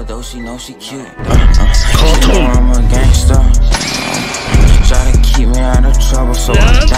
although she know she cute. She know I'm a gangster. Try to keep me out of trouble, so I